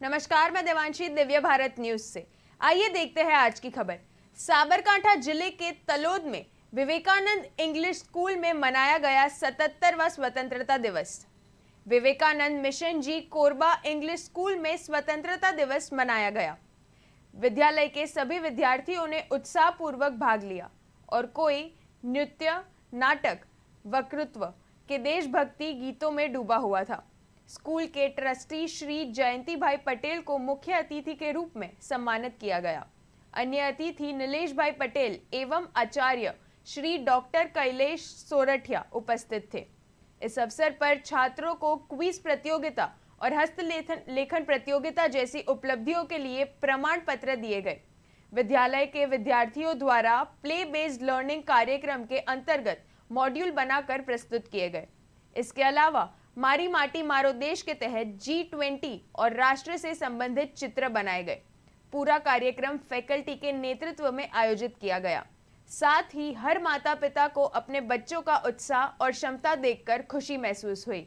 नमस्कार, मैं देवांशी दिव्य भारत न्यूज से। आइए देखते हैं आज की खबर। साबरकांठा जिले के तलोद में विवेकानंद इंग्लिश स्कूल में मनाया गया 77वां स्वतंत्रता दिवस। विवेकानंद मिशन जी कोरबा इंग्लिश स्कूल में स्वतंत्रता दिवस मनाया गया। विद्यालय के सभी विद्यार्थियों ने उत्साहपूर्वक भाग लिया और कोई नृत्य, नाटक, वक्तृत्व के देशभक्ति गीतों में डूबा हुआ था। स्कूल के ट्रस्टी श्री जयंती भाई पटेल को मुख्य अतिथि के रूप में सम्मानित किया गया। अन्य अतिथि नीलेश भाई पटेल एवं आचार्य श्री डॉक्टर कैलेश सोरठिया उपस्थित थे। इस अवसर पर छात्रों को क्विज प्रतियोगिता और हस्तलेखन प्रतियोगिता जैसी उपलब्धियों के लिए प्रमाण पत्र दिए गए। विद्यालय के विद्यार्थियों द्वारा प्ले बेस्ड लर्निंग कार्यक्रम के अंतर्गत मॉड्यूल बनाकर प्रस्तुत किए गए। इसके अलावा मारी माटी मारो देश के तहत G20 और राष्ट्र से संबंधित चित्र बनाए गए। पूरा कार्यक्रम फैकल्टी के नेतृत्व में आयोजित किया गया। साथ ही हर माता पिता को अपने बच्चों का उत्साह और क्षमता देखकर खुशी महसूस हुई।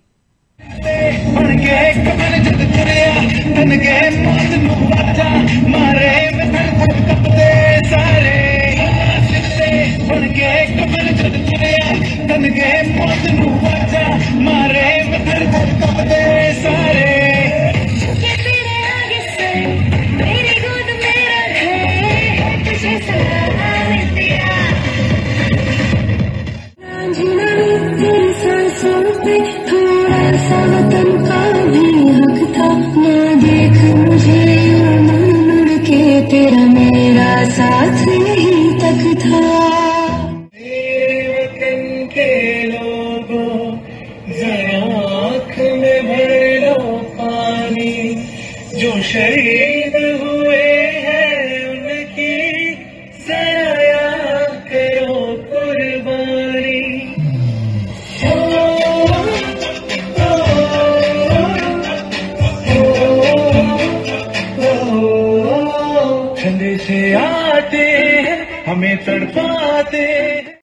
तेरा मेरा साथ नहीं तक था। मेरे वतन के लोगों जरा आँख में भर लो पानी, जो शहीद हुए हैं उनकी जरा याद करो कुर्बानी। ठंडे से आते हैं हमें तड़पाते।